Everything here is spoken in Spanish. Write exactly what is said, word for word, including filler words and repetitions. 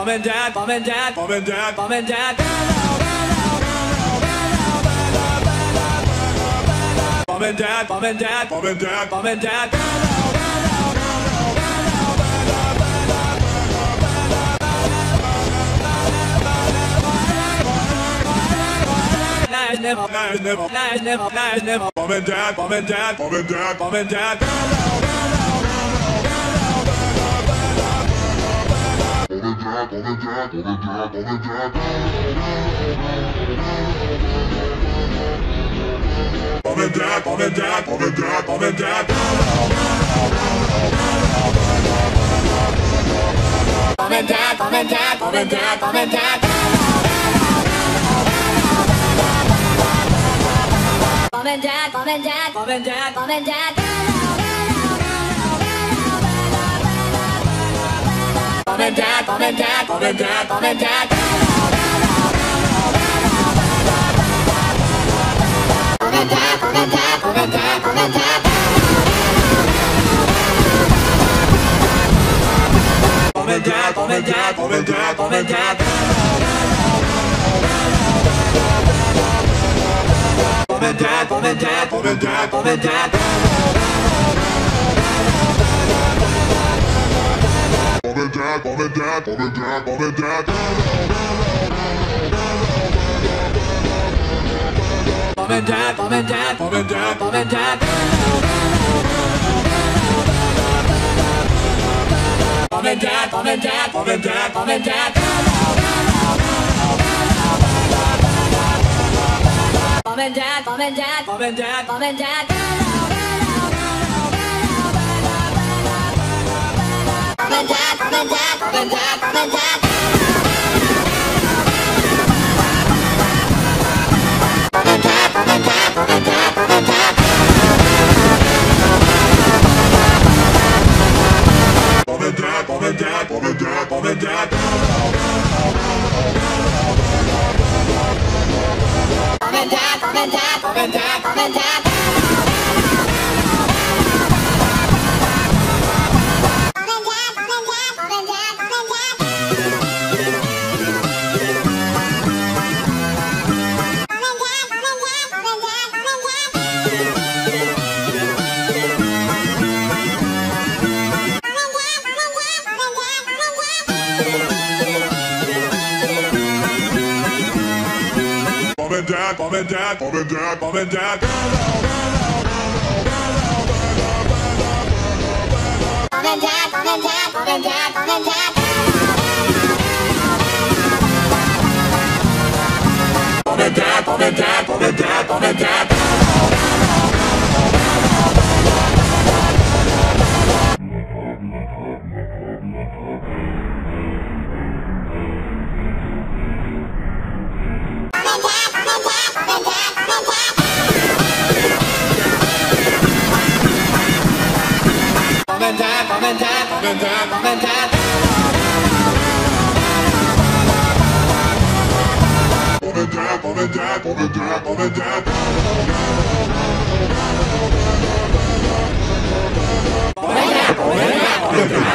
mom and dad, mom and dad, mom and dad, mom and dad. Mom and dad, mom and dad, mom and dad, mom and dad. Never, never, never, never, never. Mom and dad, mom and dad, mom and dad, mom and dad. Mom and dad, mom and dad, mom and dad, mom and dad. Mom and dad, mom and dad, mom and dad, mom and dad. Mom and dad, mom and dad, mom and dad, mom and dad. Mom and dad, mom and dad, mom and dad, mom and dad. Mom and dad, mom and dad, mom and dad, mom and dad. Mom and dad, mom and dad, mom and dad, mom and dad. Mom and dad, mom and dad, mom and dad, mom and dad. Mom and dad, mom and dad, mom and dad, mom and dad. Mom and dad, mom and dad, mom and dad, mom and dad. Mom and dad, mom and dad, mom and dad, mom and dad. Mom and dad, mom and dad, mom and dad, mom and dad. Mom and dad, mom and dad, mom and dad, mom and dad. Mom and dad, mom and dad, mom and dad, mom and dad. Mom and dad, mom and dad, mom and dad, mom and dad. Mom and dad, mom and dad, mom and dad, mom and dad. Mom and dad, mom and dad, mom and dad, mom and dad. Mom and dad, mom and dad, mom and dad, mom and dad. Mom and dad, mom and dad, mom and dad, mom and dad. Mom and dad, mom and dad, mom and dad, mom and dad. Mom and dad, mom and dad, mom and dad, mom and dad. Mom and dad, mom and dad, mom and dad.